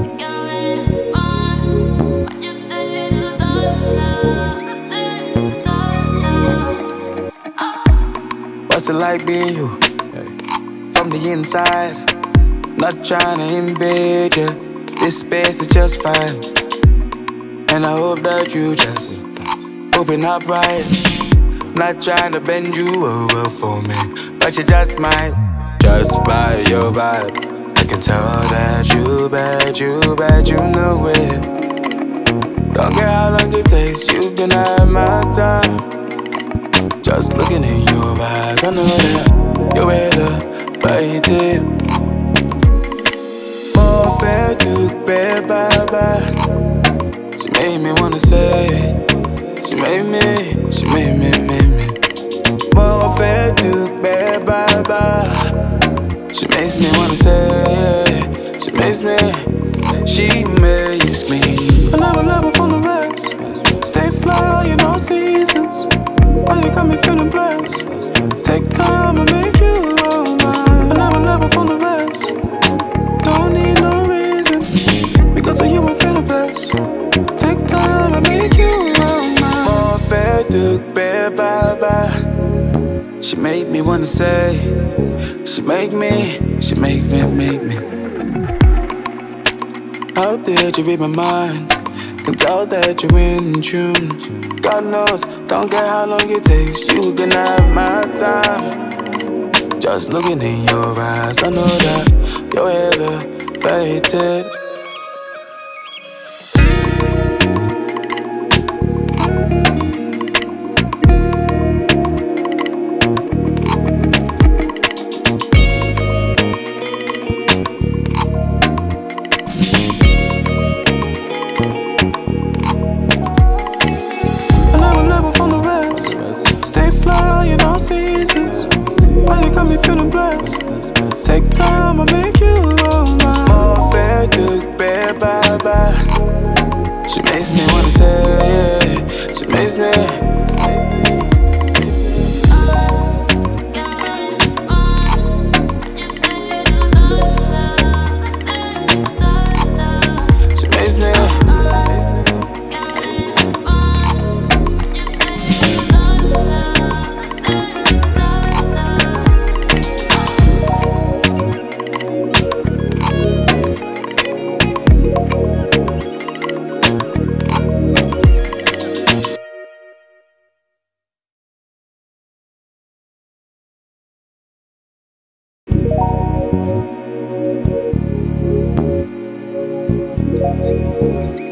What's it like being you? From the inside, not trying to invade you. This space is just fine, and I hope that you just open up right. Not trying to bend you over for me, but you just might. Just by your vibe, I can tell that you bad, you know it. Don't care how long it takes, you can have my time. Just looking in your eyes, I know that you're elevated. More fair to bed, bye. She made me wanna say, she made me. More fair to bed, bye. She makes me wanna say, she makes me. Another level from the rest. Stay fly, you know seasons. Why you got me feeling blessed? Take time to make you all mine. Another level from the rest. Don't need no reason. Because of you I'm feeling blessed. Take time to make you all mine. More fair to bed, bye. She made me wanna say, she make me. How did you read my mind? Can tell that you're in tune. God knows, don't care how long it takes, you can have my time. Just looking in your eyes, I know that you're elevated. Stay fly, you know seasons. Why you got me feeling blessed? Take time, I'll make you all mine. More fair to bed, bye. She makes me wanna say, she makes me. Thank you.